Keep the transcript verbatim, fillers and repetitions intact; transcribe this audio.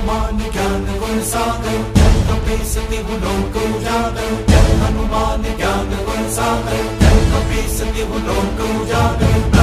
हनुमान ज्ञान गुण सागर, जय कपीस तिहु लोक उजागर। जय हनुमान ज्ञान गुण सागर, जय कपीस तिहु लोक उजागर।